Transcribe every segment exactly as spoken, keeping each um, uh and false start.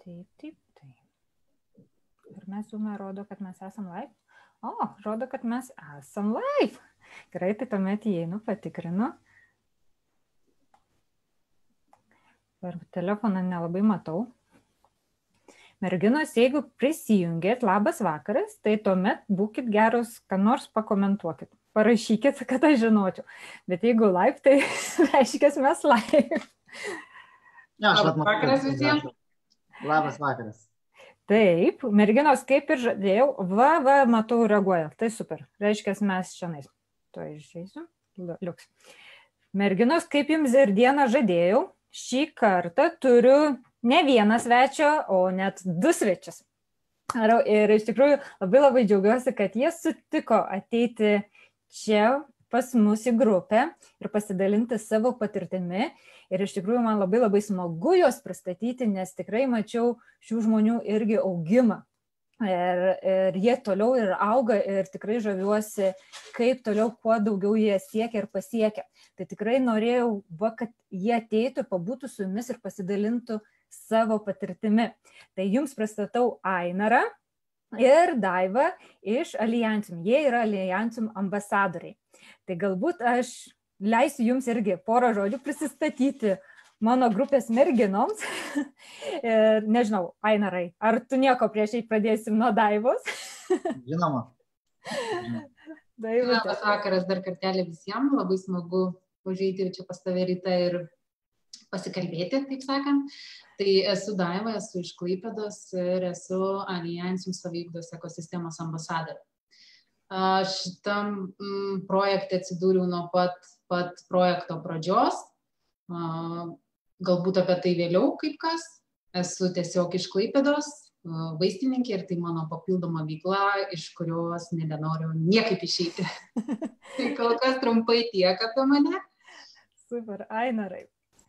Taip, taip, taip. Ir mes Zoom'e rodo, kad mes esam live. O, rodo, kad mes esam live. Gerai, tai tuomet įeinu, patikrinu. Per telefoną nelabai matau. Merginos, jeigu prisijungėt, labas vakaras, tai tuomet būkit geros, ką nors pakomentuokit. Parašykit, kad aš žinočiau. Bet jeigu live, tai reiškia, mes live. Ja, labas vakaras visiems. Labas vakaras. Taip, merginos, kaip ir žadėjau, va, va, matau, reaguoja. Tai super. Reiškia, mes šiandien. To išeisiu. Liuks. Merginos, kaip jums ir dieną žadėjau, šį kartą turiu ne vieną svečią, o net du svečius. Ir iš tikrųjų labai labai džiaugiuosi, kad jie sutiko ateiti čia pas mus į grupę ir pasidalinti savo patirtimi. Ir iš tikrųjų man labai labai smagu juos pristatyti, nes tikrai mačiau šių žmonių irgi augimą. Ir, ir jie toliau ir auga ir tikrai žaviuosi, kaip toliau kuo daugiau jie siekia ir pasiekia. Tai tikrai norėjau, va, kad jie ateitų, pabūtų su jumis ir pasidalintų savo patirtimi. Tai jums pristatau Ainarą ir Daivą iš Alliantium. Jie yra Alliantium ambasadoriai. Tai galbūt aš leisiu jums irgi porą žodžių prisistatyti mano grupės merginoms. Nežinau, Ainarai, ar tu nieko prieš jai pradėsim nuo Daivos? Žinoma. Labas vakaras dar kartelį visiems. Labai smagu užeiti čia pas tave rytą ir pasikalbėti, taip sakant. Tai esu Daiva, esu iš Klaipėdos ir esu Alliantium saviugdos ekosistemos ambasadorė. Šitam mm, projekte atsidūriau nuo pat, pat projekto pradžios. Galbūt apie tai vėliau kaip kas. Esu tiesiog iš Klaipėdos, vaistininkė ir tai mano papildoma veikla, iš kurios nebenoriu niekaip išeiti. Tai kol kas trumpai tiek apie mane. Super, Ainarai.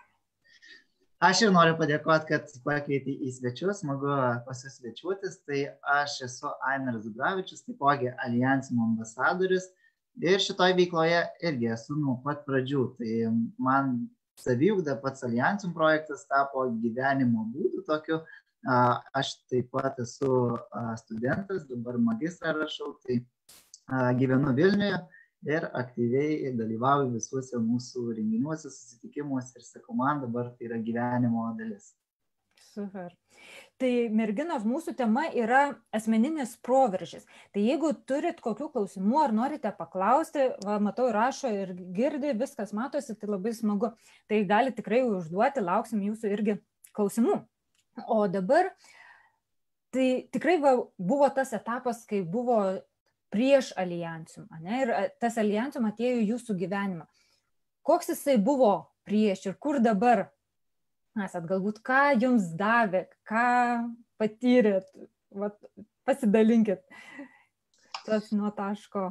Aš ir noriu padėkoti, kad pakvietei į svečius, smagu pasisvečiuotis. Tai aš esu Ainaras Zubravičius, taipogi Alliantium ambasadorius ir šitoj veikloje irgi esu nuo pat pradžių. Tai man saviugda pats Alliantium projektas tapo gyvenimo būdu tokiu. Aš taip pat esu studentas, dabar magistrą rašau, tai gyvenu Vilniuje ir aktyviai dalyvauju visuose mūsų renginiuose, susitikimuose ir sakau, man dabar tai yra gyvenimo dalis. Super. Tai merginos, mūsų tema yra asmeninis proveržis. Tai jeigu turit kokių klausimų ar norite paklausti, va, matau, rašo ir girdi, viskas matosi, tai labai smagu. Tai gali tikrai užduoti, lauksim jūsų irgi klausimų. O dabar, tai tikrai va, buvo tas etapas, kai buvo prieš Alliantium, ne? Ir tas Alliantium atėjo į jūsų gyvenimą. Koks jisai buvo prieš ir kur dabar esat, galbūt ką jums davė, ką patyrėt, vat, pasidalinkit tas nuo taško.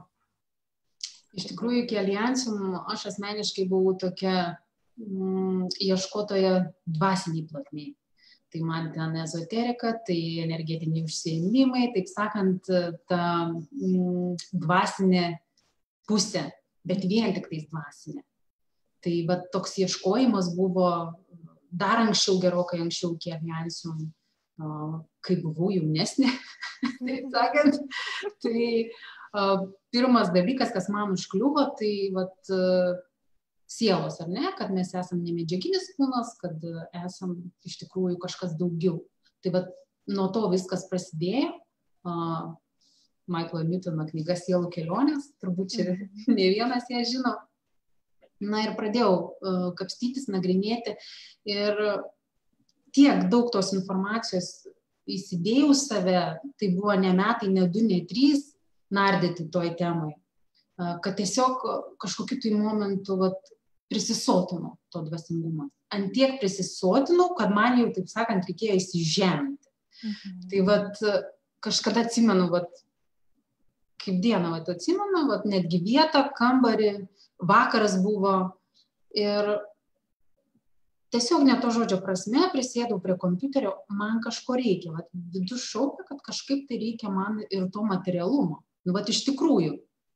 Iš tikrųjų, iki Alliantium aš asmeniškai buvau tokia mm, ieškotoja dvasiniai plotmėj. Tai man ten ezoterika, tai energetiniai užsiėmimai, taip sakant, ta mm, dvasinė pusė, bet vien tik tais dvasinė. Tai va, toks ieškojimas buvo dar anksčiau, gerokai anksčiau iki Alliantium, kai buvau jaunesnė, taip sakant. Tai uh, pirmas dalykas, kas man užkliuvo, tai vat, uh, sielos, ar ne, kad mes esam ne medžiaginis kūnas, kad esam iš tikrųjų kažkas daugiau. Tai vat, nuo to viskas prasidėjo. Uh, Michaelo Newtono knyga Sielų kelionės, turbūt čia ne vienas ją žino. Na ir pradėjau uh, kapstytis, nagrinėti ir tiek daug tos informacijos įsidėjau save, tai buvo ne metai, ne du, ne trys nardyti toj temai, uh, kad tiesiog kažkokiu tai momentu vat, prisisotinau to dvasingumo. Antiek prisisotinau, kad man jau, taip sakant, reikėjo įsižeminti. Mhm. Tai vat, kažkada atsimenu, vat, kaip dieną vat, atsimenu, vat, netgi vietą, kambarį, vakaras buvo ir tiesiog ne to žodžio prasme prisėdau prie kompiuterio, man kažko reikia. Vat, vidus šaukia, kad kažkaip tai reikia man ir to materialumo. Nu, vat, iš tikrųjų.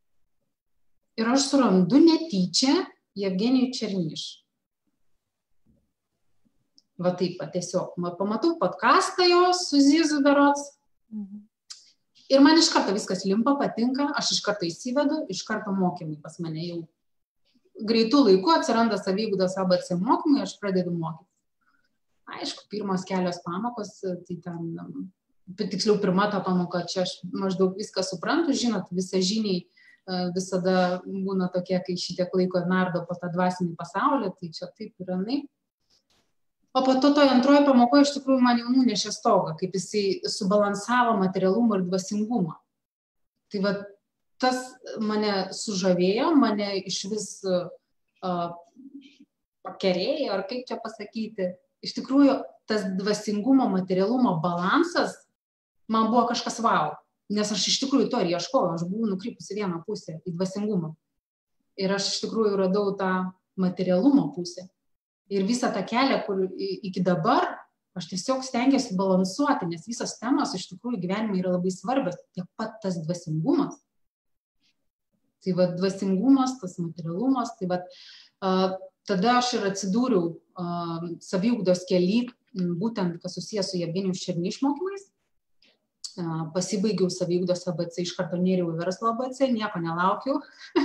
Ir aš surandu netyčia Jevgenijų Černyš. Va taip, va, tiesiog. Pamatau podcastą jos su Zizu berods. Mhm. Ir man iš karto viskas limpa, patinka, aš iš karto įsivedu, iš karto mokymai pas mane jau. Greitų laikų atsiranda saviugdos A B C mokymai, aš pradedu mokyti. Aišku, pirmos kelios pamokos, tai ten, tiksliau pirma ta pamoka, čia aš maždaug viską suprantu, žinot, visa žiniai visada būna tokie, kai šitiek laiko nardo po tą dvasinį pasaulį, tai čia taip yra, ne. O po to toj antroji pamokoje iš tikrųjų man jau nunešė stogą, kaip jisai subalansavo materialumą ir dvasingumą. Tai va, tas mane sužavėjo, mane iš vis uh, pakerėjo, ar kaip čia pasakyti. Iš tikrųjų, tas dvasingumo, materialumo balansas man buvo kažkas wow, nes aš iš tikrųjų to ir ieškojau, aš buvau nukrypusi vieną pusę į dvasingumą. Ir aš iš tikrųjų radau tą materialumo pusę. Ir visą tą kelią, kur iki dabar aš tiesiog stengiuosi balansuoti, nes visos temos iš tikrųjų gyvenime yra labai svarbios, tiek pat tas dvasingumas. Tai va, dvasingumas, tas materialumas, tai va, uh, tada aš ir atsidūriau uh, saviugdos kely, būtent kas susijęs su Jevgenijus Černyš mokymais. Uh, pasibaigiau saviugdos A B C, iš karto nėriau į verslo A B C, nieko nelaukiau.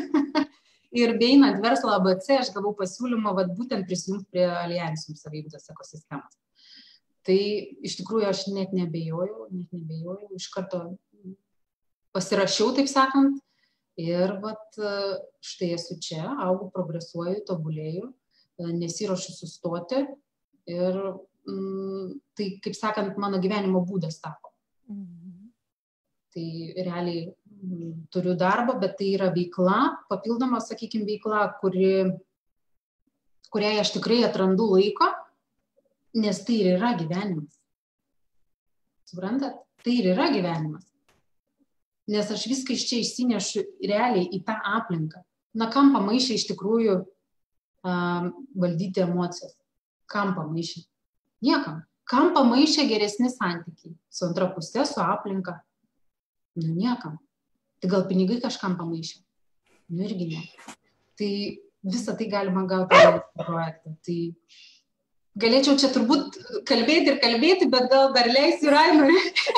Ir beeinant verslo A B C, aš gavau pasiūlymą vat, būtent prisijungti prie Alliansium saviugdos ekosistemos. Tai iš tikrųjų aš net nebejojau, net nebejojau, iš karto pasirašiau, taip sakant, ir vat, štai esu čia, augu, progresuoju, tobulėju, nesiruošiu sustoti ir mm, tai, kaip sakant, mano gyvenimo būdas tapo. Mhm. Tai realiai turiu darbą, bet tai yra veikla, papildoma, sakykime, veikla, kuri, kuriai aš tikrai atrandu laiko, nes tai ir yra gyvenimas. Suprantat? Tai ir yra gyvenimas. Nes aš viską iš čia išsinešu realiai į tą aplinką. Na, kam pamaišė iš tikrųjų um, valdyti emocijas? Kam pamaišė? Niekam. Kam pamaišė geresni santykiai? Su antra pusė, su aplinka? Nu, niekam. Tai gal pinigai kažkam pamaišė? Nu, irgi ne. Tai visą tai galima gauti projektą. Tai galėčiau čia turbūt kalbėti ir kalbėti, bet gal dar leisiu Rainui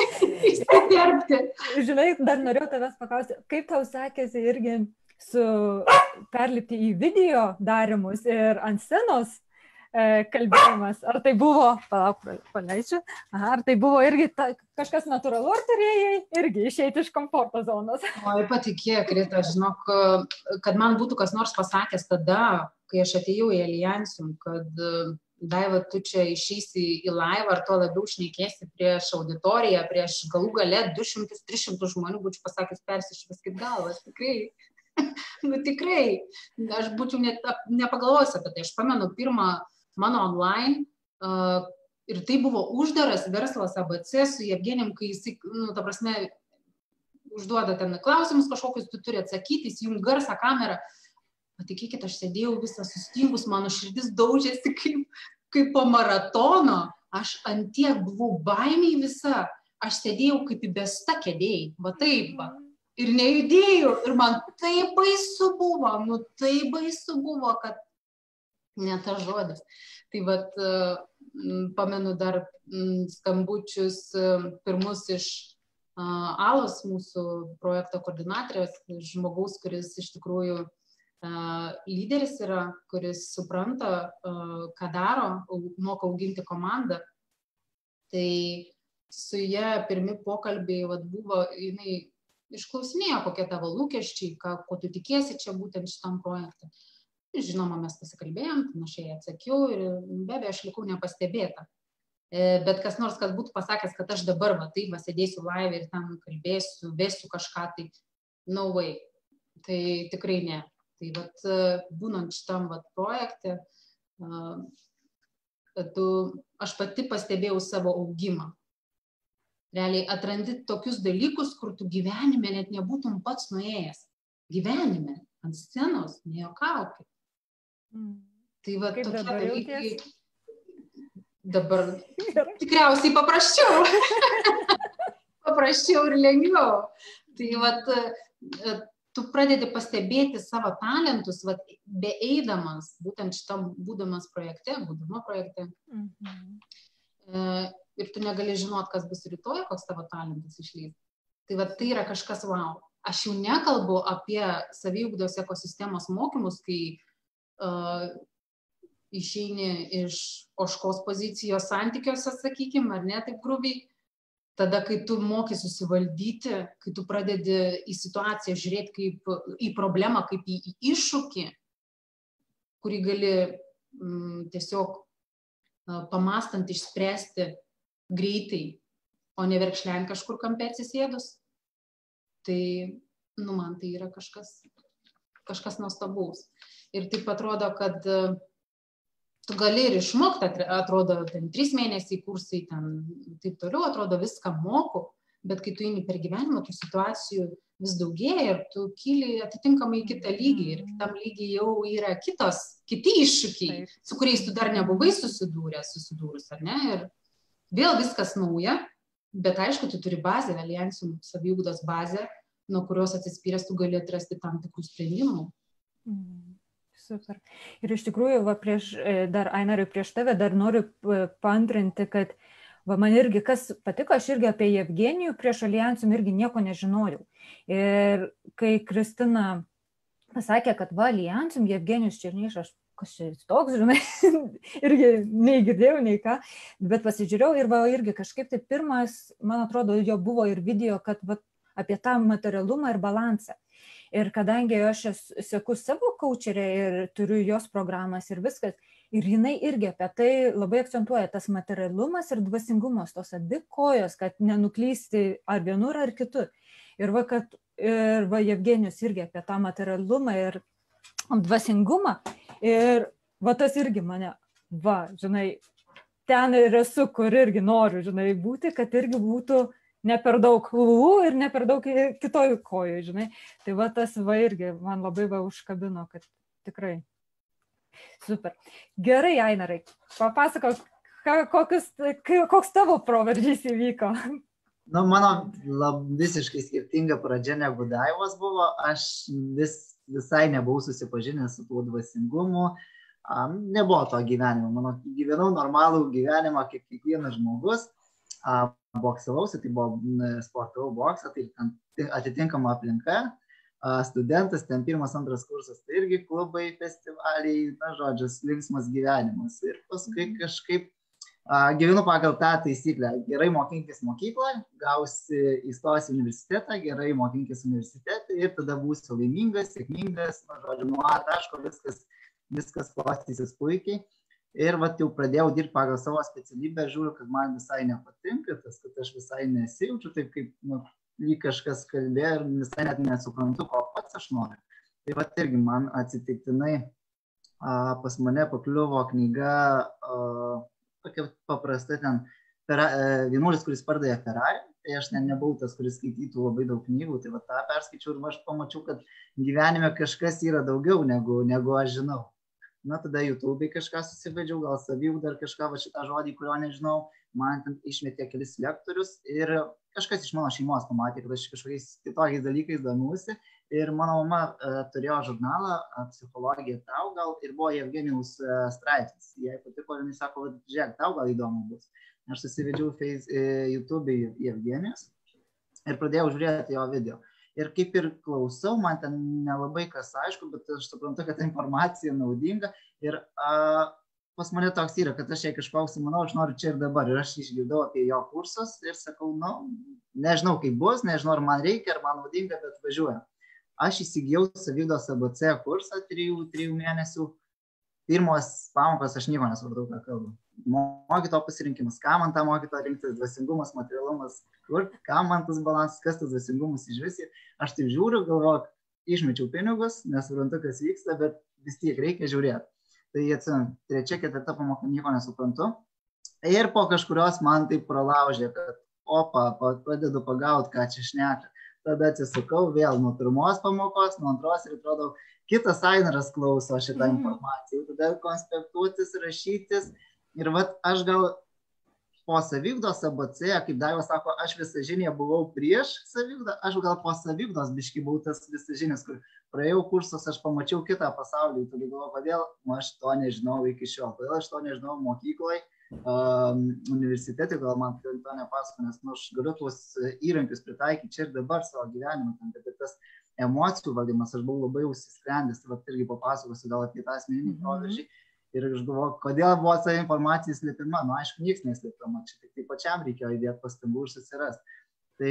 įsiterpti. Žinai, dar norėjau tavęs paklausti, kaip tau sekėsi irgi su perlipti į video darimus ir ant scenos e, kalbėjimas? Ar tai buvo, palauk, paleisiu, aha, ar tai buvo irgi ta, kažkas natūralu, ar turėjai irgi išeiti iš komforto zonos? Oi, patikėk, Rita, žinok, kad man būtų kas nors pasakęs tada, kai aš atėjau į Alliansium, kad Daiva, tu čia išeisi į laivą, ar to labiau šnekėsi prieš auditoriją, prieš galų gale du šimtus tris šimtus žmonių, būčiau pasakęs, persišviskit galvas, tikrai. Nu tikrai, aš būčiau net nepagalvojęs apie tai. Aš pamenu pirmą mano online uh, ir tai buvo uždaras verslas A B C su Jevgenijum, kai jis, nu, ta prasme, užduoda ten klausimus kažkokius, tu turi atsakyti, įsijung garsą, kamerą. Patikėkit, aš sėdėjau visą sustingus, mano širdis daužėsi kaip, kaip po maratono, aš antiek buvau baimiai visa, aš sėdėjau kaip įbesta kėdėjai, va taip, va, ir nejudėjau, ir man taip baisu buvo, nu taip baisu buvo, kad ne tas žodis. Tai vat, pamenu dar skambučius pirmus iš Alos, mūsų projekto koordinatorės, žmogaus, kuris iš tikrųjų lyderis yra, kuris supranta, ką daro, moka auginti komandą. Tai su ja pirmi pokalbiai vat, buvo, jinai išklausinėjo, kokie tavo lūkesčiai, ką, ko tu tikėsi čia būtent šitam projektui. Žinoma, mes pasikalbėjom, panašiai atsakiau ir be abejo, aš likau nepastebėta. Bet kas nors, kas būtų pasakęs, kad aš dabar va, taip, va, sėdėsiu live ir ten kalbėsiu, vesiu kažką, tai no way. Tai tikrai ne. Tai vat, būnant šitam vat, projekte, tu, aš pati pastebėjau savo augimą. Realiai atrandi tokius dalykus, kur tu gyvenime net nebūtum pats nuėjęs. Gyvenime, ant scenos, nejuokaukit. Mm. Tai vat, kaip tokie dalykai. Dabar tikriausiai paprasčiau. Paprasčiau ir lengviau. Tai vat, tu pradedi pastebėti savo talentus, vat, beeidamas, būtent šitam būdamas projekte, būdama projekte. Mhm. E, ir tu negali žinot, kas bus rytoj, koks tavo talentas išlys. Tai vat, tai yra kažkas wow. Aš jau nekalbu apie saviugdos ekosistemos mokymus, kai uh, išeini iš ožkos pozicijos santykiuose, sakykime, ar ne, taip grubiai. Tada, kai tu moki susivaldyti, kai tu pradedi į situaciją žiūrėti kaip į problemą, kaip į, į iššūkį, kurį gali mm, tiesiog uh, pamastant išspręsti greitai, o ne verkšlen kažkur kampe atsisėdus, tai, nu, man tai yra kažkas, kažkas nuostabaus. Ir taip atrodo, kad uh, tu gali ir išmokti, atrodo, ten trys mėnesiai kursai, ten taip toliau, atrodo, viską moku, bet kai tu eini per gyvenimą, tų situacijų vis daugėja ir tu kyli atitinkamai į kitą lygį ir kitam lygį jau yra kitos, kiti iššūkiai, taip, su kuriais tu dar nebuvai susidūręs, susidūrus, ar ne? Ir vėl viskas nauja, bet aišku, tu turi bazę, alijansių saviugdos bazę, nuo kurios atsispyręs tu gali atrasti tam tikrų sprendimų. Mm. Super. Ir iš tikrųjų, va, prieš, dar Ainarai, prieš tave dar noriu paantrinti, kad va, man irgi kas patiko, aš irgi apie Jevgenijų prieš alijansum irgi nieko nežinojau. Ir kai Kristina pasakė, kad va, alijansum Jevgenijus Černyšas, kas čia toks, žinai, irgi nei girdėjau, nei ką, bet pasižiūrėjau ir va, irgi kažkaip tai pirmas, man atrodo, jo buvo ir video, kad va, apie tą materialumą ir balansą. Ir kadangi aš seku savo coacherę ir turiu jos programas ir viskas, ir jinai irgi apie tai labai akcentuoja, tas materialumas ir dvasingumas, tos abi kojos, kad nenuklysti ar vienur ar kitur. Ir va, kad, ir va, Jevgenijus irgi apie tą materialumą ir dvasingumą. Ir va, tas irgi mane, va, žinai, ten ir esu, kur irgi noriu, žinai, būti, kad irgi būtų ne per daug lūlų ir ne per daug kitoj kojų, žinai. Tai va tas va irgi man labai va užkabino, kad tikrai super. Gerai, Ainarai, papasakok, kokius, koks tavo proveržys įvyko? Nu, mano lab, visiškai skirtinga pradžia negu Daivos buvo. Aš vis, visai nebuvau susipažinęs su tuo dvasingumu. Um, nebuvo to gyvenimo. Mano gyvenau normalų gyvenimą kaip kiekvienas žmogus. Um, boksavausi, tai buvo sportavau boksą, tai atitinkama aplinka, studentas, ten pirmas, antras kursas, tai irgi klubai, festivaliai, na, žodžius, linksmas gyvenimas. Ir paskui kažkaip a, gyvenu pagal tą taisyklę. Gerai mokinkis mokykloje, gausi įstos į universitetą, gerai mokinkis universitetą ir tada būsi laimingas, sėkmingas, na, žodžiu, nuo A taško viskas, viskas klostysis puikiai. Ir vat jau pradėjau dirbti pagal savo specialybę, žiūriu, kad man visai nepatinka, tas, kad aš visai nesijaučiu, taip kaip nu, lyg kažkas kalbėjo ir visai net nesuprantu, ko pats aš noriu. Tai vat irgi man atsitiktinai a, pas mane pakliuvo knyga, a, tokia paprasta ten, pera, a, vienuolis, kuris pardavė Ferrari, tai aš ne, nebuvau tas, kuris skaitytų labai daug knygų, tai vat tą perskaičiau ir aš pamačiau, kad gyvenime kažkas yra daugiau negu, negu aš žinau. Na, tada YouTube'ai kažką susibedžiau, gal saviugdą ar kažką, va šitą žodį, kurio nežinau, man ten išmetė kelis lektorius ir kažkas iš mano šeimos pamatė, kad aš kažkokiais kitokiais dalykais domiuosi ir mano mama uh, turėjo žurnalą uh, Psichologija tau gal ir buvo Jevgenijaus uh, straipsnis. Jai patiko ir jis sako, žiūrėk, tau gal įdomu bus. Aš susivedžiau face, uh, YouTube'ai Jevgenijus ir pradėjau žiūrėti jo video. Ir kaip ir klausau, man ten nelabai kas aišku, bet aš suprantu, kad ta informacija naudinga. Ir a, pas mane toks yra, kad aš jei kažko užsimanau, aš noriu čia ir dabar. Ir aš išgirdau apie jo kursus ir sakau, nu, nežinau kaip bus, nežinau ar man reikia, ar man naudinga, bet važiuoju. Aš įsigijau saviugdos A B C kursą trijų, trijų mėnesių. Pirmos pamokos aš nieko nesupratau, ką kalbu. Mokyto pasirinkimas, ką man tą mokyto rinktis, dvasingumas, materialumas, kur, ką man tas balansas, kas tas dvasingumas iš visi. Aš taip žiūriu, galvoju, išmečiau pinigus, nesuprantu, kas vyksta, bet vis tiek reikia žiūrėti. Tai atsimenu, trečia, ketvirta pamoka, nieko nesuprantu. Ir po kažkurios man taip pralaužė, kad opa, pradedu pagauti, ką čia šneka. Tada atsisukau vėl nuo pirmos pamokos, nuo antros ir atrodo, kitas Ainaras klauso šitą informaciją. Tada konspektuotis, rašytis. Ir vat aš gal po savivdos A B C, kaip Daiva sako, aš visažinė buvau prieš savivdą, aš gal po savivdos biškai buvau tas visažinis, kur praėjau kursus, aš pamačiau kitą pasaulį, tada galvoju, kodėl aš to nežinau iki šiol, kodėl aš to nežinau mokykloje, um, universitete, gal man to nepasako, nes nu, aš galiu tuos įrankius pritaikyti čia ir dabar savo gyvenimą, tam, kad tas emocijų valdymas, aš buvau labai užsisprendęs, tai va, irgi papasakosiu gal apie tą asmeninį proveržį. Ir aš galvoju, kodėl buvo ta informacija slėpima. Nu, aišku, niekas neslėpima, čia tik tai pačiam reikėjo įdėti pastangų ir susirasti. Tai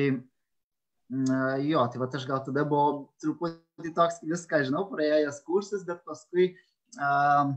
jo, tai va, aš gal tada buvau truputį toks viską, žinau, praėjęs kursus, bet paskui um,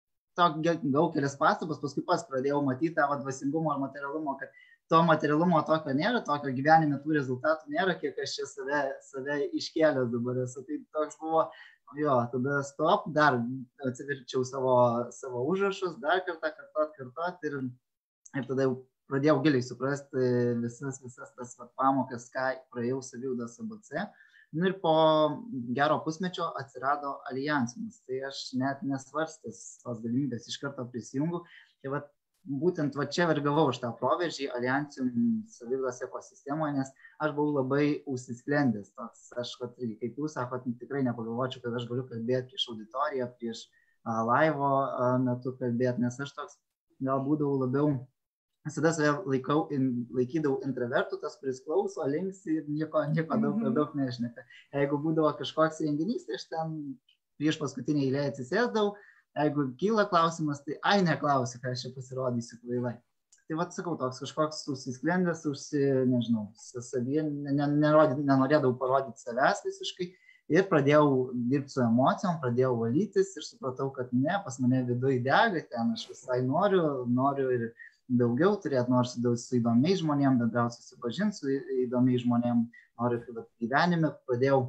gavau kelias pastabas, paskui pas pradėjau matyti tą va, dvasingumo ir materialumo, kad to materialumo tokio nėra, tokio gyvenime tų rezultatų nėra, kiek aš čia save, save iškėlęs dabar esu. Tai toks buvo, jo, tada stop, dar atsiverčiau savo, savo užrašus, dar kartą, kartuot, kartuot ir, ir tada jau pradėjau giliai suprasti visas, visas tas va, pamokas, ką praėjau savivdos A B C. Nu ir po gero pusmečio atsirado alijansinis, tai aš net nesvarstęs tos galimybės iš karto prisijungu. Tai va, būtent va čia ir gavau už tą proveržį alijansium savivdos ekosistemoje, nes aš buvau labai užsisklendęs. Toks, aš, va, kaip jūs sakot, tikrai nepagalvočiau, kad aš galiu kalbėti prieš auditoriją, prieš a, laivo a, metu kalbėti, nes aš toks gal būdavau labiau, visada save laikau, in, laikydavau intravertų, tas kuris klauso, linksi ir nieko, nieko daug, mm-hmm. daug nešneka. Jeigu būdavo kažkoks renginys, tai aš ten prieš paskutinį eilę atsisėsdavau. Jeigu kyla klausimas, tai ai neklausiu, ką aš čia pasirodysiu kvailai. Tai vat sakau, toks kažkoks užsisklendęs, užsi, nežinau, savie, ne, ne, nenorėdavau parodyti savęs visiškai ir pradėjau dirbti su emocijom, pradėjau valytis ir supratau, kad ne, pas mane viduje dega, ten aš visai noriu, noriu ir daugiau turėti, nors su, su įdomiais žmonėm, bendrauti susipažinti su įdomiais žmonėm, noriu, kad gyvenime pradėjau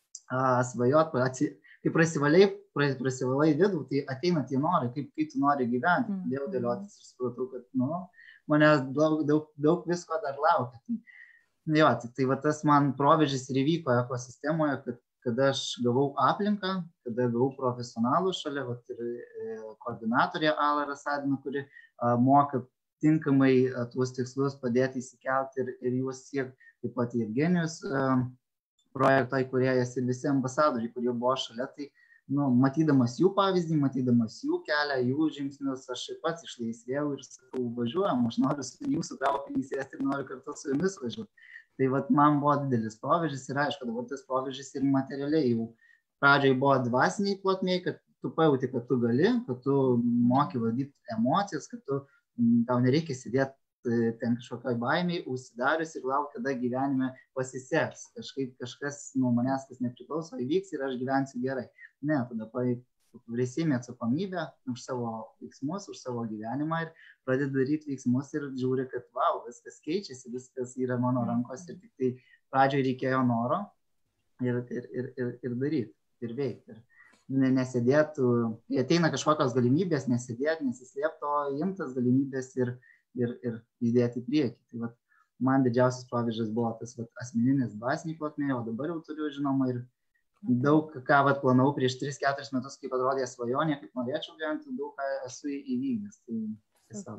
a, svajoti, atsi, kai prasivaliai, prasivalai vidų, tai ateina tie norai, kaip, kaip tu nori gyventi, dėl dėliotis ir supratau, kad nu, manęs daug, daug, daug visko dar laukia. Tai, jo, tai, tai va, tas man proveržis ir įvyko ekosistemoje, kad kada aš gavau aplinką, kada gavau profesionalų šalia, va, ir e, koordinatorė Ala Rasadina, kuri a, moka tinkamai a, tuos tikslus padėti įsikelti ir, ir juos siekti, taip pat Evgenijus a, projekto įkūrėjas ir visi ambasadoriai, kurie buvo šalia, tai nu, matydamas jų pavyzdį, matydamas jų kelią, jų žingsnius, aš ir pats išlaisvėjau ir sakau, važiuojam, aš noriu jūsų traukinį sėsti ir noriu kartu su jumis važiuoti. Tai vat, man buvo didelis proveržis ir aišku, dabar tas proveržis ir materialiai jau pradžiai buvo dvasiniai plotmėj, kad tu pajauti, kad tu gali, kad tu moki valdyti emocijas, kad tu, tau nereikia sėdėti ten kažkokioj baimiai, užsidarius ir laukti, kada gyvenime pasiseks. Kažkaip kažkas nuo manęs, kas nepriklauso, įvyks ir aš gyvensiu gerai. Ne, tada prisimi atsakomybę už savo veiksmus, už savo gyvenimą ir pradedi daryti veiksmus ir žiūri, kad wow, viskas keičiasi, viskas yra mano rankos ir tik tai pradžioje reikėjo noro ir, ir, ir, ir, ir daryti, ir veikti. Ir nesėdėtų, kai ateina kažkokios galimybės, nesėdėti, nesislėpti, o imtas galimybės ir ir, ir judėti į priekį. Tai vat, man didžiausias proveržis buvo tas vat, asmeninis dvasiniai plotmė, o dabar jau turiu, žinoma, ir daug ką vat, planau prieš tris keturis metus, kaip atrodė svajonė, kaip norėčiau gyventi, daug ką esu įvykdęs. Tai tiesiog.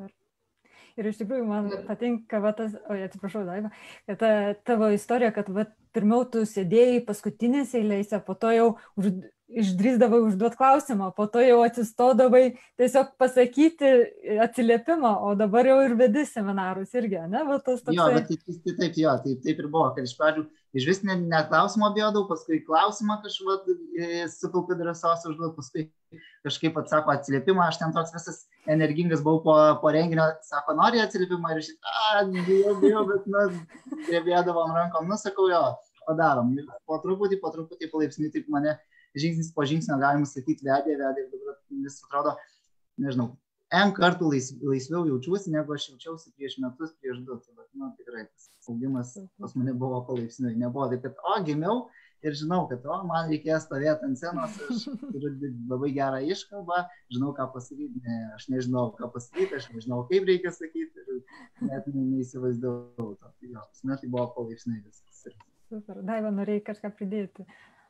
Ir iš tikrųjų man patinka, va, tas, o atsiprašau, Daiva, kad ta, tavo istorija, kad va, pirmiau tu sėdėjai paskutinėse eilėse, po to jau už, išdrįsdavai užduoti klausimą, po to jau atsistodavai tiesiog pasakyti atsiliepimą, o dabar jau ir vedi seminarus irgi, ne? Va, tas toksai... Jo, bet taip, taip, jo, taip, taip ir buvo, kad iš pradžių iš vis net ne klausimą bijodavau, paskui klausimą kažkaip sukaupi drąsos užduoti, paskui kažkaip atsako atsiliepimą, aš ten toks visas energingas buvau po, po renginio, sako, nori atsiliepimą ir aš, a, bijau, bijau, bet, nu, drebėdavom rankom, nu, sakau, jo, padarom. Ir po truputį, po truputį palaipsniui, taip mane žingsnis po žingsnio, galima sakyti, vedė, vedė, ir dabar vis atrodo, nežinau, N kartų lais, laisviau jaučiuosi, negu aš jaučiausi prieš metus, prieš du. Tai, bet, nu, tikrai, tas augimas pas mane buvo palaipsniui. Nebuvo taip, kad, o, gimiau ir žinau, kad, o, man reikės stovėti ant scenos, aš turiu labai gerą iškalbą, žinau, ką pasakyti, ne, aš nežinau, ką pasakyti, aš nežinau, kaip reikia sakyti ir net neįsivaizdavau. Tai, jo, pas mane tai buvo palaipsniui viskas. Super, Daiva, norėjai kažką pridėti.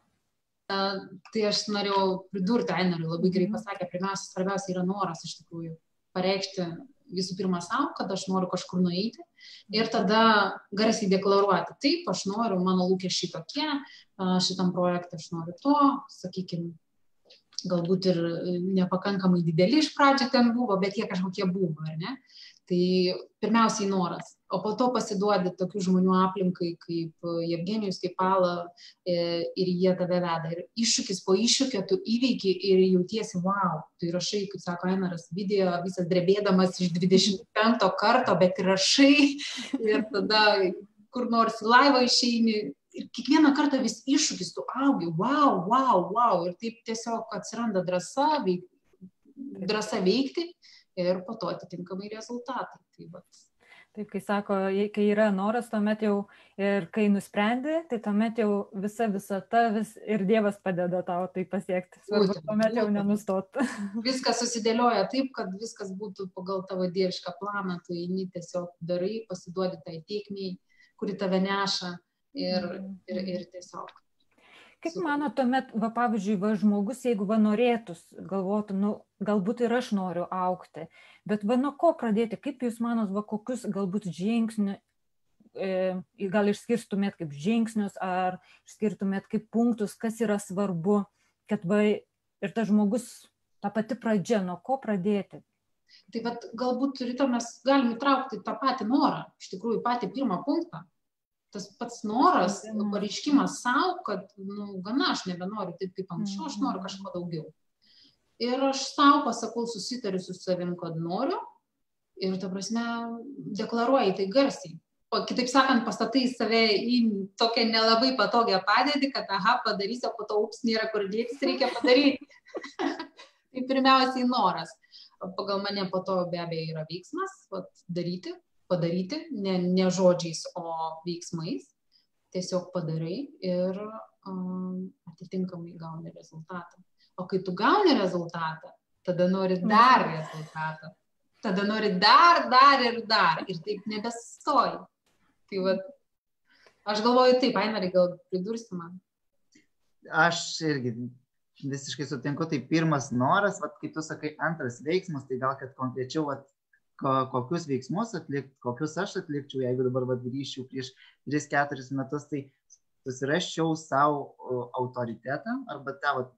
Uh, tai aš norėjau pridurti, Ainarui labai gerai pasakė, pirmiausia, svarbiausia yra noras iš tikrųjų pareikšti visų pirma savo, kad aš noriu kažkur nueiti ir tada garsiai deklaruoti, taip, aš noriu, mano lūkesčiai tokie, šitam projektui aš noriu to, sakykime, galbūt ir nepakankamai dideli iš pradžio ten buvo, bet jie kažkokie buvo, ar ne? Tai pirmiausiai noras, o po to pasiduodi tokių žmonių aplinkai kaip Jevgenijus, kaip Ala ir jie tave veda. Ir iššūkis po iššūkio tu įveiki ir jautiesi, wow, tu rašai, kaip sako Ainaras, video visas drebėdamas iš dvidešimt penkto karto, bet rašai ir tada kur nors į laivą išeini. Ir kiekvieną kartą vis iššūkis, tu augi, wow, wow, wow. Ir taip tiesiog atsiranda drąsa, veik, drąsa veikti ir po to atitinkamai rezultatai. Tai vat. Taip, kai sako, kai yra noras, tuomet jau ir kai nusprendi, tai tuomet jau visa visata vis, ir Dievas padeda tau tai pasiekti. Svarbu, tuomet jau nenustot. Viskas susidėlioja taip, kad viskas būtų pagal tavo dievišką planą, tu eini tiesiog darai, pasiduodi tai tėkmei, kuri tave neša. Ir, ir, ir tiesiog. Kaip mano tuomet, va, pavyzdžiui, va, žmogus, jeigu va, norėtų, galvotų, nu, galbūt ir aš noriu augti, bet va, nuo ko pradėti, kaip jūs manot, va, kokius galbūt žingsnius, e, gal išskirstumėt kaip žingsnius, ar išskirtumėt kaip punktus, kas yra svarbu, kad va, ir tas žmogus, ta pati pradžia, nuo ko pradėti? Tai va, galbūt ryto mes galim įtraukti tą patį norą, iš tikrųjų patį pirmą punktą. Tas pats noras, pareiškimas savo, kad, nu, gana aš nebenoriu taip kaip anksčiau, aš noriu kažko daugiau. Ir aš savo pasakau, susitariu su savim, kad noriu ir, ta prasme, deklaruoju tai garsiai. O kitaip sakant, pastatai save į tokią nelabai patogią padėtį, kad aha, padarysiu, o po to ups, nėra kur dėtis, reikia padaryti. Tai pirmiausiai noras. Pagal mane po to be abejo yra veiksmas, vat, daryti. padaryti, ne, ne žodžiais, o veiksmais, tiesiog padarai ir um, atitinkamai gauni rezultatą. O kai tu gauni rezultatą, tada nori dar rezultatą. Tada nori dar, dar ir dar. Ir taip nebestoji. Tai va, aš galvoju taip, Ainarai, gal pridursi man? Aš irgi visiškai sutinku, tai pirmas noras, va, kaip tu sakai, antras veiksmas, tai gal kad konkrečiau, va, kokius veiksmus atlikti, kokius aš atlikčiau, jeigu dabar vat, grįžčiau prieš tris keturis metus, tai susirasčiau savo autoritetą arba tą vat,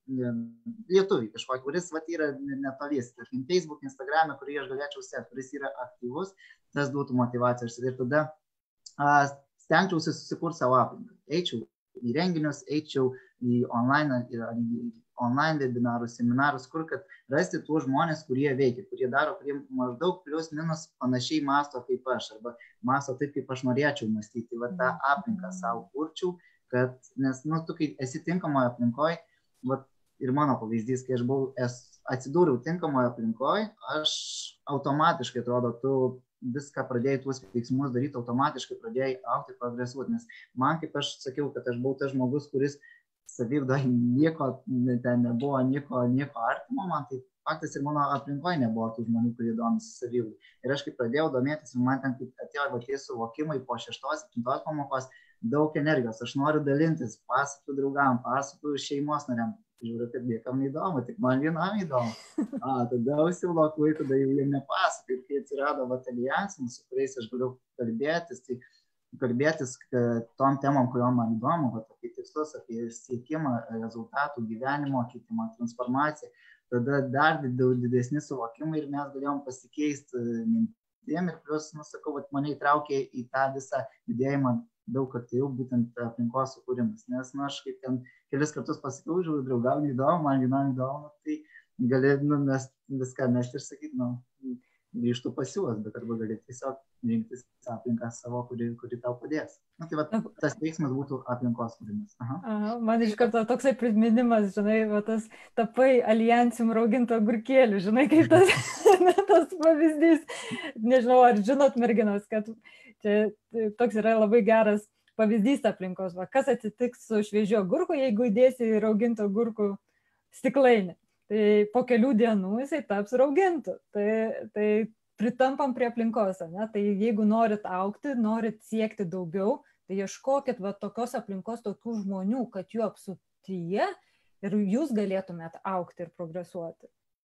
lietuvį kažkokį, kuris vat, yra netolies, tarkim, Facebook, Instagram, kurį aš galėčiau sekti, kuris yra aktyvus, tas duotų motivacijos. Ir tada a, stengčiausi susikurti savo aplinką. Eičiau į renginius, eičiau į online, į online webinarus, seminarus, kur kad rasti tuos žmonės, kurie veikia, kurie daro, kurie maždaug plius minus panašiai masto kaip aš, arba masto taip, kaip aš norėčiau mąstyti, va tą aplinką savo kurčiau, kad, nes, nu, tu, kai esi tinkamoje aplinkoje, va, ir mano pavyzdys, kai aš buvau, es, atsidūriau tinkamoje aplinkoje, aš automatiškai, atrodo, tu viską pradėjai tuos veiksmus daryti, automatiškai pradėjai augti, progresuoti, nes man, kaip aš sakiau, kad aš buvau tas žmogus, kuris saviugdoj nieko, ten nebuvo nieko, nieko artimo, man tai faktas ir mano aplinkoje nebuvo tų žmonių, kurie domisi saviugdoj. Ir aš kai pradėjau domėtis, ir man ten kaip atėjo va, tie suvokimai po šeštos, septintos pamokos, daug energijos, aš noriu dalintis, pasakoju draugam, pasakoju šeimos nariam, žiūriu, kad niekam neįdomu, tik man vienam įdomu. A, tada užsilokuoju, tada jau jiem nepasakoju, kai atsirado va, alijansinis, su kuriais aš galiu kalbėtis, tai kalbėtis tom temom, kuriuom man įdomu, va, apie tikslus, apie siekimą, rezultatų, gyvenimo keitimą, transformaciją, tada dar daug didesni suvokimai ir mes galėjom pasikeisti mintim ir plius, nu, sakau, va, mane įtraukė į tą visą judėjimą daug aktyviau, būtent aplinkos sukūrimas, nes, nu, aš kaip ten kelis kartus pasakiau, žiūriu, draugam įdomu, man vienam įdomu, tai gali, nu, mes viską nešti ir sakyti, nu, grįžtų pas juos, bet arba gali tiesiog rinktis aplinką savo, kuri, kuri tau padės. Nu, tai va, tas veiksmas būtų aplinkos kūrimas. Aha. Aha, man iš karto toksai priminimas, žinai, va, tas tapai alijansium rauginto agurkėlių, žinai, kaip tas, tas pavyzdys. Nežinau, ar žinot, merginos, kad čia toks yra labai geras pavyzdys aplinkos. Va, kas atsitiks su šviežiu agurku, jeigu įdėsi rauginto agurkų stiklainį? Tai po kelių dienų jisai taps raugintu. Tai, tai pritampam prie aplinkos, ne? Tai jeigu norit augti, norit siekti daugiau, tai ieškokit va, tokios aplinkos, tokių žmonių, kad jų apsuptyje ir jūs galėtumėt augti ir progresuoti.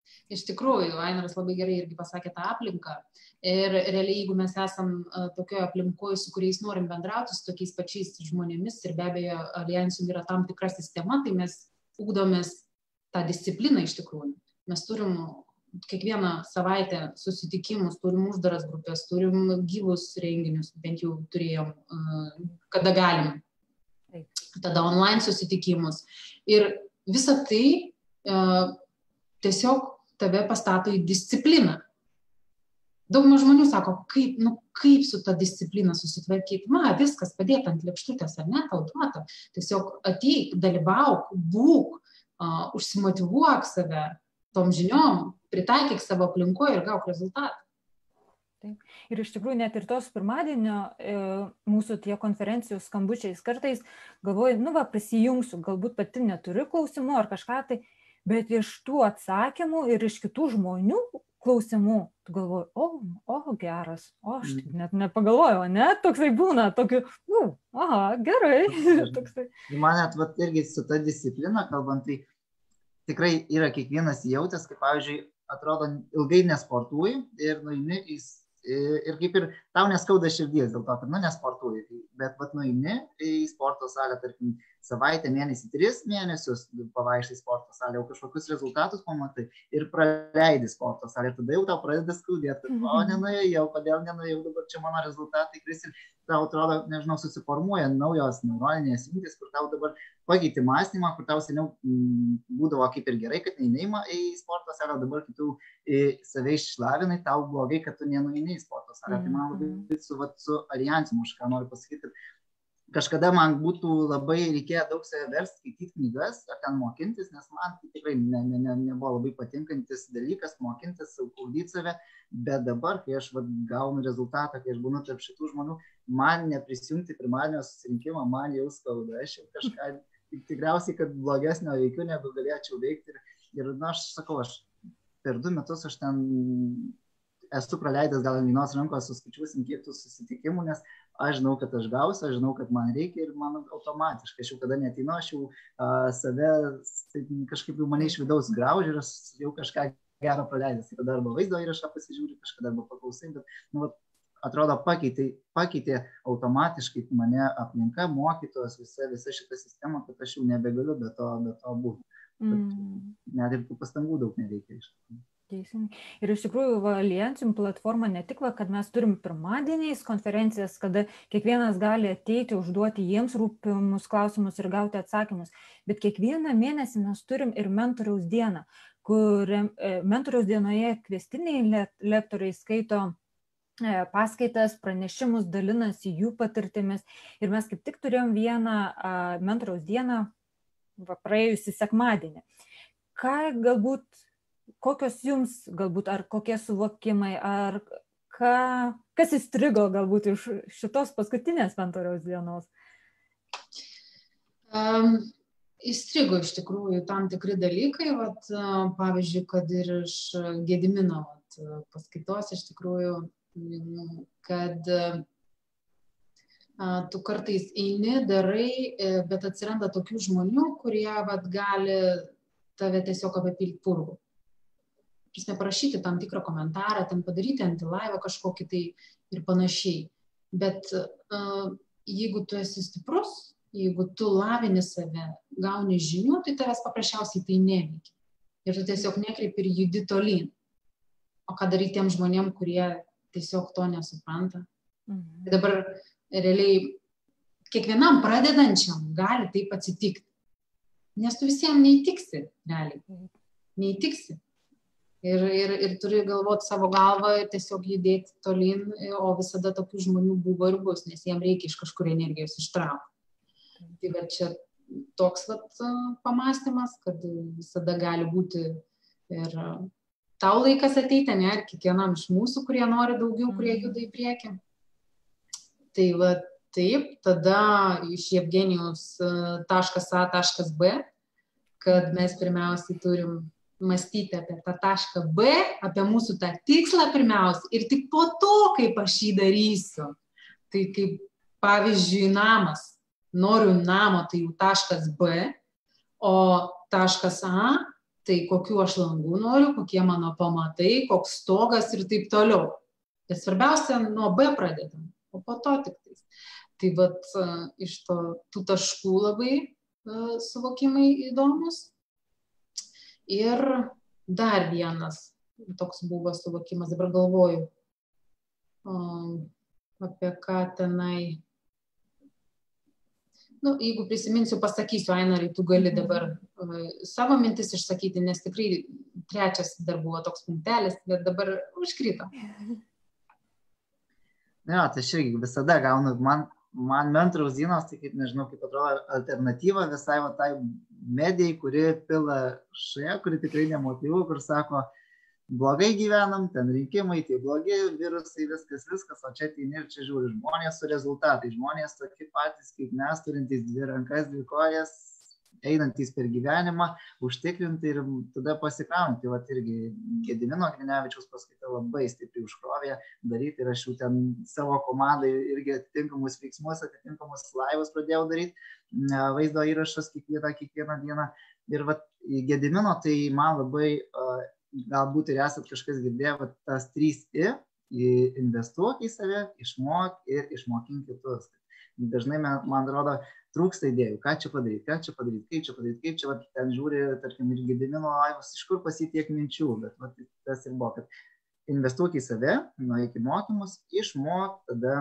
Iš tikrųjų, Ainaras labai gerai irgi pasakė tą aplinką. Ir realiai, jeigu mes esam tokioje aplinkoje, su kuriais norim bendrauti, su tokiais pačiais žmonėmis ir be abejo, alijansijų yra tam tikra sistema, tai mes ugdomės tą discipliną iš tikrųjų. Mes turim kiekvieną savaitę susitikimus, turim uždaras grupės, turim gyvus renginius, bent jau turėjom, kada galim. Tada online susitikimus. Ir visa tai tiesiog tave pastato į discipliną. Dauguma žmonių sako, kaip, nu, kaip su ta disciplina susitvarkyti. Na, viskas padėta ant lėkštutės, ar ne, tau duota. Tiesiog ateik, dalyvauk, būk, uh, užsimotyvuok save tom žiniom, pritaikyk savo aplinkoje ir gauk rezultatą. Taip. Ir iš tikrųjų net ir tos pirmadienio e, mūsų tie konferencijų skambučiais kartais galvoju, nu va, prisijungsiu, galbūt pati neturiu klausimų ar kažką tai, bet iš tų atsakymų ir iš kitų žmonių klausimų, tu galvoji, o, o, geras, o, aš mm. net nepagalvojau, ne, toksai būna, tokiu, nu, aha, gerai. Toksai. Man net, vat, irgi su ta disciplina kalbant, tai tikrai yra kiekvienas jautęs, kaip, pavyzdžiui, atrodo, ilgai nesportuoji ir nueini į ir kaip ir tau neskauda širdies dėl to, kad, nu, nesportuoji, bet, vat, nueini į sporto salę, tarkim, savaitę, mėnesį, tris mėnesius pavaištai sporto salę, jau kažkokius rezultatus pamatai ir praleidi sporto salę, ir tada jau tau pradeda skaudėti, kad, o, nenuėjau, kodėl nenuėjau, dabar čia mano rezultatai kris ir tau atrodo, nežinau, susiformuoja naujos neuroninės jungtys, kur tau dabar pakeiti mąstymą, kur tau seniau m, būdavo kaip ir gerai, kad neįneima į sporto salę, dabar kai tu save išlavinai, tau blogai, kad tu nenueini į sporto salę. Mm-hmm. Tai man labai su, vat, su alijansimu, aš ką noriu pasakyti, kažkada man būtų labai reikėjo daug save versti, skaityti knygas, ar ten mokintis, nes man tai tikrai ne, ne, ne, nebuvo labai patinkantis dalykas, mokintis, ugdyti save, bet dabar, kai aš vat, gaunu rezultatą, kai aš būnu tarp šitų žmonių, man neprisijungti pirmadienio susirinkimą, man jau skauda, aš jau kažką, tikriausiai, kad blogesnio veikiu, negu galėčiau veikti. Ir, ir na, aš sakau, aš per du metus aš ten esu praleidęs gal vienos rankos, suskaičiuosim kiek tų susitikimų, nes aš žinau, kad aš gausiu, aš žinau, kad man reikia ir man automatiškai, aš jau kada neateinu, aš jau a, save, tai, kažkaip jau mane iš vidaus graužia ir aš jau kažką gero praleidęs. Kada arba vaizdo įrašą pasižiūri, kažkada arba paklausai, bet nu, atrodo pakeitė, pakeitė automatiškai mane aplinka, mokytojas, visa, visa šita sistema, kad aš jau nebegaliu be to, be to būti. Mm. Net ir tų pastangų daug nereikia iš tikrųjų. Teisingai. Ir iš tikrųjų alijansium platforma ne tik, va, kad mes turim pirmadieniais konferencijas, kada kiekvienas gali ateiti, užduoti jiems rūpimus klausimus ir gauti atsakymus, bet kiekvieną mėnesį mes turim ir mentoriaus dieną, kur e, mentoriaus dienoje kvestiniai lektoriai skaito e, paskaitas, pranešimus, dalinasi jų patirtimis ir mes kaip tik turėjom vieną a, mentoriaus dieną va, praėjusį sekmadienį. Ką galbūt kokios jums galbūt, ar kokie suvokimai, ar ką, kas įstrigo galbūt iš šitos paskutinės mentoriaus dienos? Um, įstrigo iš tikrųjų tam tikri dalykai, vat, pavyzdžiui, kad ir iš Gedimino vat, paskaitos iš tikrųjų, kad uh, tu kartais eini, darai, bet atsiranda tokių žmonių, kurie vat, gali tave tiesiog apipilti purvu. Parašyti tam tikrą komentarą, ten padaryti antilaivą kažkokį tai ir panašiai. Bet uh, jeigu tu esi stiprus, jeigu tu lavini save, gauni žinių, tai tavęs paprasčiausiai tai neveikia. Ir tu tiesiog nekreipi ir judi tolyn. O ką daryti tiem žmonėm, kurie tiesiog to nesupranta. Mhm. Tai dabar realiai kiekvienam pradedančiam gali taip atsitikti. Nes tu visiems neįtiksi, realiai. Neįtiksi. Ir, ir, ir turi galvoti savo galvą ir tiesiog judėti tolyn, o visada tokių žmonių buvo ir bus, nes jiems reikia iš kažkur energijos ištraukti. Tai va čia toks vat, pamąstymas, kad visada gali būti ir tau laikas ateiti, ne, ir kiekvienam iš mūsų, kurie nori daugiau, kurie juda į priekį. Tai va taip, tada iš Jevgenijus taškas A, taškas B, kad mes pirmiausiai turim mąstyti apie tą tašką B, apie mūsų tą tikslą pirmiausia ir tik po to, kaip aš jį darysiu. Tai kaip pavyzdžiui namas. Noriu namo, tai jau taškas B, o taškas A, tai kokiu aš langų noriu, kokie mano pamatai, koks stogas ir taip toliau. Bet svarbiausia, nuo B pradedam, o po to tik tais. Tai vat iš to, tų taškų labai uh, suvokimai įdomus. Ir dar vienas toks buvo suvokimas, dabar galvoju, um, apie ką tenai. Nu, jeigu prisiminsiu, pasakysiu, Ainarai, tu gali dabar uh, savo mintis išsakyti, nes tikrai trečias dar buvo toks punktelis, bet dabar užkrito. Jo, tai aš irgi visada gaunu, man, man mentoriaus dienos, tai kaip nežinau, kaip atrodo alternatyva visai va tai medijai, kuri pila šalia, kuri tikrai nemotyvų, kur sako, blogai gyvenam, ten rinkimai, tai blogi, virusai, viskas, viskas, o čia ateini ir čia žiūri žmonės su rezultatai, žmonės tokie patys kaip mes, turintys dvi rankas, dvi kojas, einantys per gyvenimą, užtikrinti ir tada pasikraunti. Tai vat irgi Gedimino Grinevičiaus paskaita labai stipriai užkrovė daryti ir aš jau ten savo komandai irgi atitinkamus veiksmus, atitinkamus laivus pradėjau daryti, vaizdo įrašas kiekvieną, kiekvieną dieną. Ir vat Gedimino tai man labai, galbūt ir esat kažkas girdėję, vat tas trys I, investuok į save, išmok ir išmokink kitus. Dažnai man, man atrodo, trūksta idėjų, ką čia padaryti, ką čia padaryti, kaip čia padaryti, kaip čia, va, ten žiūri, tarkim, ir Gedimino laivus, iš kur pas jį tiek minčių, bet va, tas ir buvo, kad investuok į save, nueik į mokymus, išmok, tada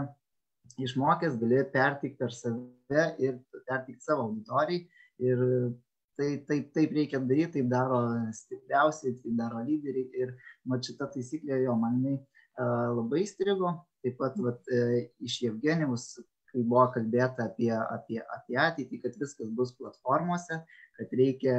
išmokęs gali perteikti per save ir perteikti savo auditorijai ir tai, taip, taip reikia daryti, taip daro stipriausiai, taip daro lyderiai ir va, šita taisyklė jo man uh, labai įstrigo, taip pat va, uh, iš Jevgenijaus, kai buvo kalbėta apie, apie, apie ateitį, kad viskas bus platformose, kad reikia,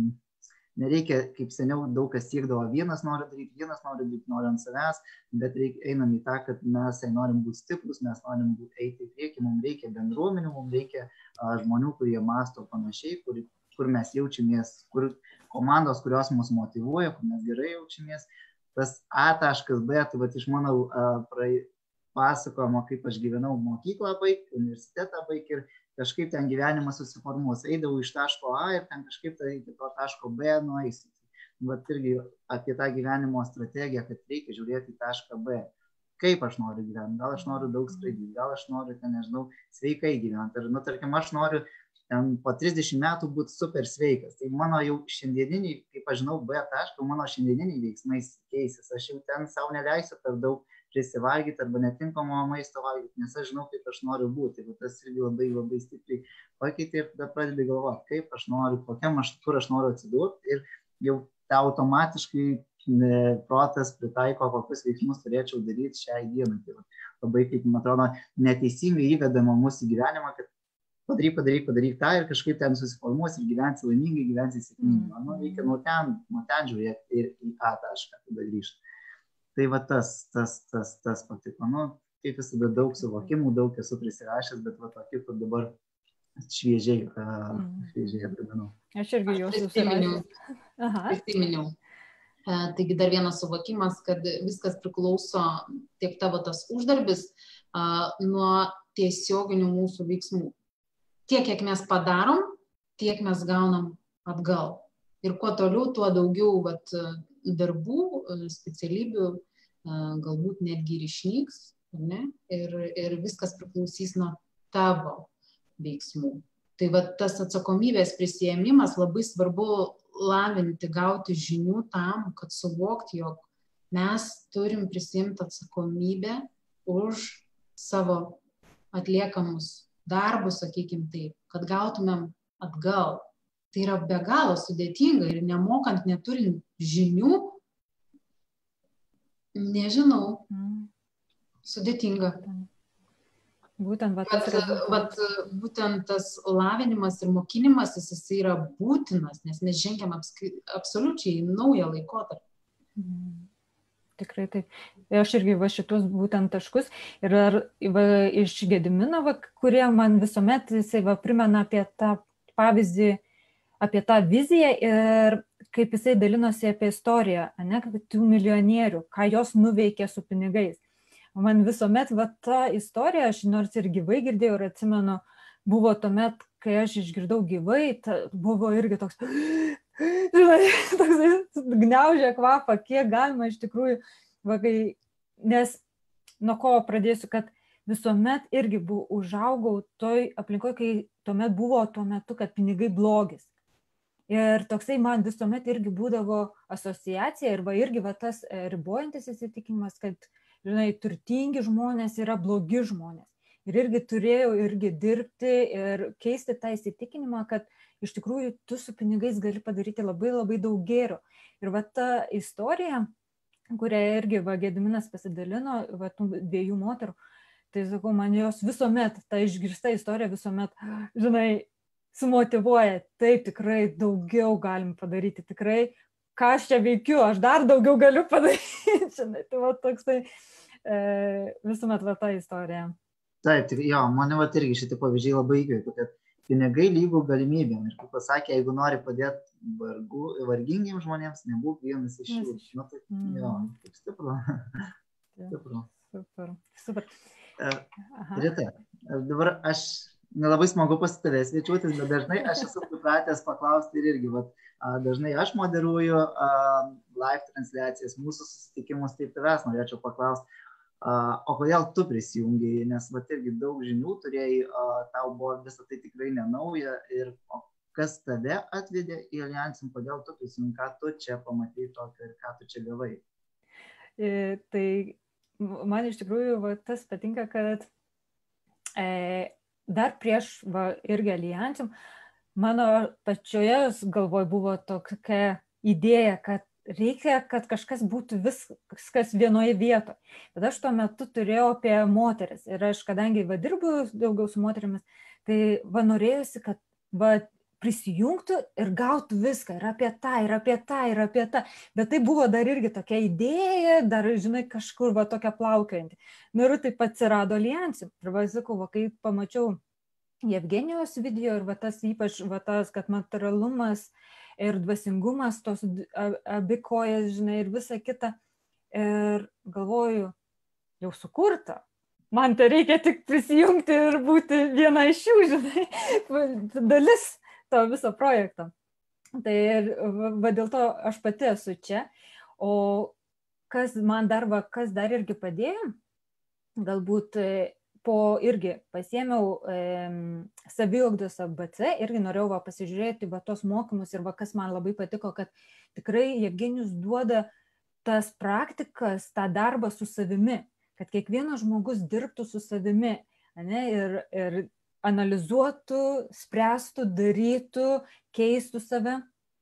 nereikia, kaip seniau daug kas siekdavo, vienas nori daryti, vienas nori daryti, nori ant savęs, bet reikia, einam į tą, kad mes norim būti stiprus, mes norim būti eiti į priekį, mums reikia bendruomenių, mums reikia a, žmonių, kurie mąsto panašiai, kur, kur mes jaučiamės, kur komandos, kurios mus motyvuoja, kur mes gerai jaučiamės. Tas A taškas B, tai vat iš mano a, praeitį, pasakojama, kaip aš gyvenau mokyklą baig, universitetą baig ir kažkaip ten gyvenimas susiformuos. Eidavau iš taško A ir ten kažkaip tai iki to taško B nueisiu. Vat irgi apie tą gyvenimo strategiją, kad reikia žiūrėti į tašką B. Kaip aš noriu gyventi? Gal aš noriu daug skraidyti, gal aš noriu, ten, nežinau, sveikai gyventi. Ir, nu, tarkim, aš noriu ten po trisdešimt metų būti super sveikas. Tai mano jau šiandieniniai, kaip aš žinau, B tašką, mano šiandieniniai veiksmai keisis. Aš jau ten savo neleisiu per daug prisivalgyti arba netinkamo maisto valgyti, nes aš žinau, kaip aš noriu būti. Bet tas irgi labai, labai stipriai pakeitė ir tada pradedi galvoti, kaip aš noriu, kokiam aš, kur aš noriu atsidurti ir jau tą automatiškai ne, protas pritaiko, kokius veiksmus turėčiau daryti šiai dienai. Tai labai, kaip man atrodo, neteisingai įvedama mūsų gyvenimą, kad padaryk, padaryk, padaryk tą ir kažkaip ten susiformuos ir gyvensi laimingai, gyvensi sėkmingai. Mm. Nu, reikia nuo ten, nuo ten žiūrėti ir į A tašką tada grįžti. Tai va tas, tas, tas, tas patiko. Nu, kaip visada daug suvokimų, daug esu prisirašęs, bet va tokį, kur dabar šviežiai, uh, šviežiai atgadinau. Aš irgi jau prisiminiau. Prisiminiau. Uh, taigi dar vienas suvokimas, kad viskas priklauso tiek tavo tas uždarbis uh, nuo tiesioginių mūsų veiksmų. Tiek, kiek mes padarom, tiek mes gaunam atgal. Ir kuo toliau, tuo daugiau vat, darbų, specialybių, galbūt netgi ir išnyks, ne? ir, ir viskas priklausys nuo tavo veiksmų. Tai va, tas atsakomybės prisiėmimas labai svarbu lavinti, gauti žinių tam, kad suvokti, jog mes turim prisiimti atsakomybę už savo atliekamus darbus, sakykim taip, kad gautumėm atgal. Tai yra be galo sudėtinga ir nemokant, neturint žinių, nežinau, mm. sudėtinga. Būtent, va, tas bet, vat, būtent tas lavinimas ir mokinimas, jis yra būtinas, nes mes žengiam apskri, absoliučiai į naują laikotarpį. Mm. Tikrai taip. Aš irgi va šitus būtent taškus ir ar, va, iš Gedimino, va, kurie man visuomet jisai va, primena apie tą pavyzdį, apie tą viziją ir kaip jisai dalinosi apie istoriją, ne, tų milijonierių, ką jos nuveikė su pinigais. Man visuomet va, ta istorija, aš nors ir gyvai girdėjau ir atsimenu, buvo tuomet, kai aš išgirdau gyvai, ta, buvo irgi toks, žinai, toksai gniaužia kvapą, kiek galima iš tikrųjų, va, kai, nes nuo ko pradėsiu, kad visuomet irgi buvo, užaugau toj aplinkoje, kai tuomet buvo tuo metu, kad pinigai blogis. Ir toksai man visuomet irgi būdavo asociacija ir va irgi va tas ribojantis įsitikinimas, kad, žinai, turtingi žmonės yra blogi žmonės. Ir irgi turėjau irgi dirbti ir keisti tą įsitikinimą, kad iš tikrųjų tu su pinigais gali padaryti labai labai daug gėrio. Ir va ta istorija, kurią irgi va Gediminas pasidalino, va tų dviejų moterų, tai sakau, man jos visuomet, ta išgirsta istorija visuomet, žinai, sumotyvuoja, taip tikrai daugiau galim padaryti, tikrai, ką aš čia veikiu, aš dar daugiau galiu padaryti, žinai, tai va toksai e, visuomet va ta istorija. Taip, jo, mane va irgi šitie pavyzdžiai labai įkvėpė, kad pinigai lygų galimybėm. Ir kaip pasakė, jeigu nori padėti vargu, vargingiems žmonėms, nebūk vienas iš jų. Nu, tai, mm. jo, taip stipru. stipru. Super, super. Uh, Rita, dabar aš nelabai smagu pas tavęs svečiuotis, bet dažnai aš esu pripratęs paklausti ir irgi, vat, uh, dažnai aš moderuoju uh, live transliacijas, mūsų susitikimus, tai tavęs norėčiau paklausti. Uh, o kodėl tu prisijungiai, nes vat irgi daug žinių turėjai, uh, tau buvo visą tai tikrai nenauja ir o, kas tave atvedė į Alliancum, kodėl tu prisijungi, ką tu čia pamatai tokio ir ką tu čia gavai? E, tai man iš tikrųjų va, tas patinka, kad e, dar prieš va, irgi Alliancum mano pačioje galvoj buvo tokia idėja, kad reikia, kad kažkas būtų viskas vienoje vietoje. Bet aš tuo metu turėjau apie moteris ir aš, kadangi va, dirbu daugiau su moterimis, tai va, norėjusi, kad va, prisijungtų ir gautų viską, ir apie tą, ir apie tą, ir apie tą. Bet tai buvo dar irgi tokia idėja, dar, žinai, kažkur va tokia plaukiojanti. Nu ir taip atsirado Alliancum. Ir va, sakau, va, kai pamačiau Jevgenijos video ir va tas ypač, va tas, kad materialumas ir dvasingumas, tos abi kojas, žinai, ir visa kita. Ir galvoju, jau sukurta. Man tai reikia tik prisijungti ir būti viena iš jų, žinai, dalis to viso projekto. Tai ir va, dėl to aš pati esu čia. O kas man dar, va, kas dar irgi padėjo, galbūt po irgi pasiėmiau e, saviugdos A B C, irgi norėjau va, pasižiūrėti va, tos mokymus ir va, kas man labai patiko, kad tikrai Jevgenijus duoda tas praktikas, tą darbą su savimi, kad kiekvienas žmogus dirbtų su savimi, ne, ir, ir analizuotų, spręstų, darytų, keistų save.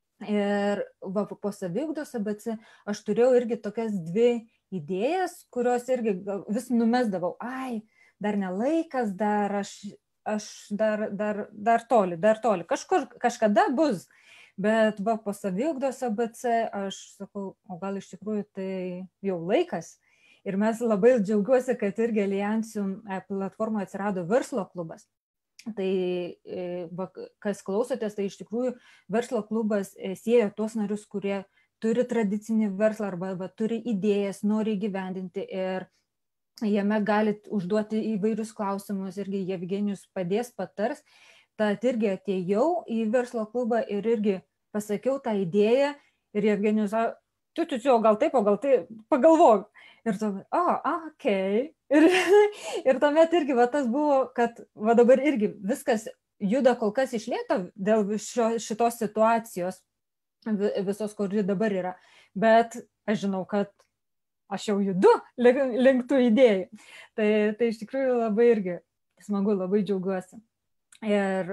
Ir va, po saviugdos A B C aš turėjau irgi tokias dvi idėjas, kurios irgi vis numesdavau, ai, dar nelaikas, dar aš, aš dar, dar, dar toli, dar toli, kažkur, kažkada bus, bet va, po saviugdos A B C aš sakau, o gal iš tikrųjų tai jau laikas. Ir mes labai džiaugiuosi, kad irgi Alliancum platformoje atsirado verslo klubas. Tai va, kas klausotės, tai iš tikrųjų verslo klubas sieja tuos narius, kurie turi tradicinį verslą arba va, turi idėjas, nori įgyvendinti ir jame galit užduoti įvairius klausimus, irgi Jevgenijus padės, patars. Tad irgi atėjau į verslo klubą ir irgi pasakiau tą idėją ir Jevgenijus, tu, tu, tu, o gal taip, o gal taip, pagalvok. Ir tuomet, o, oh, okei. Okay. Ir, ir tuomet irgi va, tas buvo, kad va, dabar irgi viskas juda kol kas iš lėto dėl šio, šitos situacijos, visos, kuri dabar yra. Bet aš žinau, kad aš jau judu link tų idėjų. Tai, tai iš tikrųjų labai irgi smagu, labai džiaugiuosi. Ir,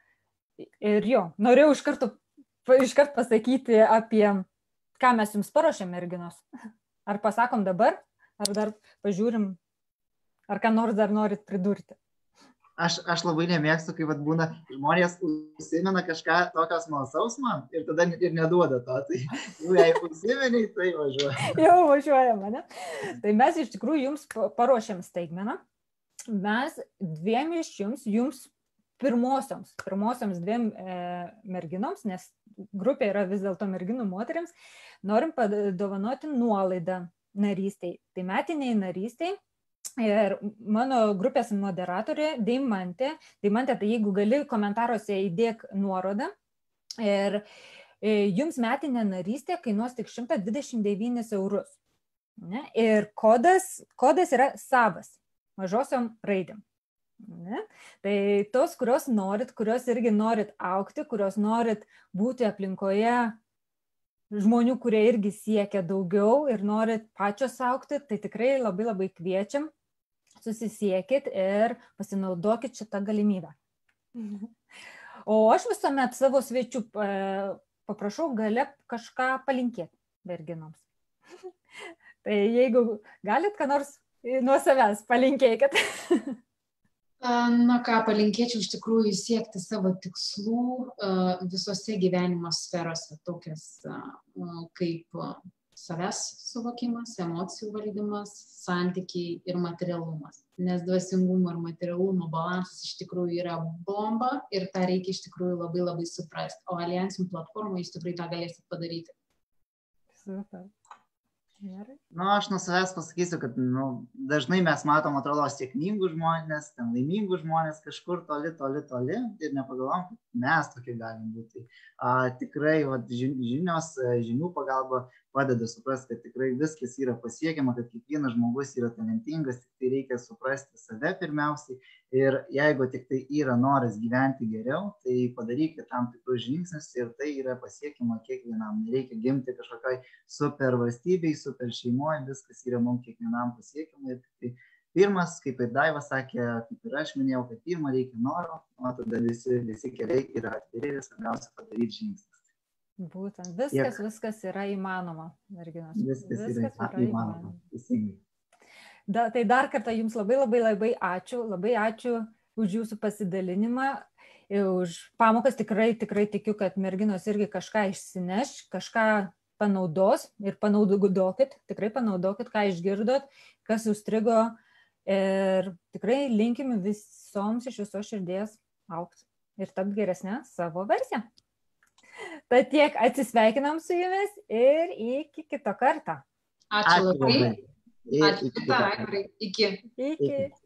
ir jo, norėjau iš karto, iš karto pasakyti apie, ką mes jums paruošėm, merginos. Ar pasakom dabar, ar dar pažiūrim, ar ką nors dar norit pridurti. Aš, aš labai nemėgstu, kai vat, būna žmonės užsimena kažką tokios smalsaus man ir tada ir neduoda to. Tai jau jei užsimeniai, tai važiuoja. Jau važiuoja mane. Tai mes iš tikrųjų jums paruošėm staigmeną. Mes dviem iš jums, jums pirmosioms, pirmosioms dviem e, merginoms, nes grupė yra vis dėlto merginų moteriams, norim padovanoti nuolaidą narystiai. Tai metiniai narystiai. Ir mano grupės moderatorė Deimantė, Deimantė, tai jeigu gali komentaruose įdėk nuorodą ir jums metinė narystė kainuos tik šimtas dvidešimt devynis eurus. Ne? Ir kodas, kodas yra savas, mažosiom raidėm. Ne? Tai tos, kurios norit, kurios irgi norit aukti, kurios norit būti aplinkoje žmonių, kurie irgi siekia daugiau ir norit pačios aukti, tai tikrai labai labai kviečiam, susisiekit ir pasinaudokit šitą galimybę. O aš visuomet savo svečių paprašau gale kažką palinkėti merginoms. Tai jeigu galit, ką nors nuo savęs palinkėkit. Na ką, palinkėčiau iš tikrųjų siekti savo tikslų visose gyvenimo sferose, tokias kaip savęs suvokimas, emocijų valdymas, santykiai ir materialumas. Nes dvasingumo ir materialumo balansas iš tikrųjų yra bomba ir tą reikia iš tikrųjų labai labai suprasti. O Alliancing platformoje jūs tikrai tą galėsit padaryti. Super. Gerai. Nu, aš nuo savęs pasakysiu, kad nu, dažnai mes matom, atrodo, sėkmingus žmonės, ten laimingus žmonės kažkur toli, toli, toli ir nepagalvom, kad mes tokie galim būti. A, tikrai vat, žinios, žinių pagalba padeda suprasti, kad tikrai viskas yra pasiekiama, kad kiekvienas žmogus yra talentingas, tik tai reikia suprasti save pirmiausiai ir jeigu tik tai yra noras gyventi geriau, tai padarykite tam tikrus žingsnius ir tai yra pasiekiama kiekvienam. Nereikia gimti kažkokioj super valstybei, super šeimoje, viskas yra mums kiekvienam pasiekiama. Ir tai pirmas, kaip ir Daiva sakė, kaip ir aš minėjau, kad pirmą reikia noro, o tada visi, visi keliai yra atviri ir svarbiausia padaryti žingsnius. Būtent, viskas, Tiek. viskas yra įmanoma, merginos. Viskas, viskas yra, yra įmanoma. įmanoma. Da, tai dar kartą jums labai labai labai ačiū, labai ačiū už jūsų pasidalinimą, už pamokas tikrai, tikrai tikiu, kad merginos irgi kažką išsineš, kažką panaudos ir panaudokit, tikrai panaudokit, ką išgirdot, kas užstrigo ir tikrai linkim visoms iš viso širdies augti ir tapti geresnę savo versiją. Tad tiek atsisveikinam su jumis ir iki kito karto. Ačiū labai. Ačiū, Aivarai. Iki. Iki.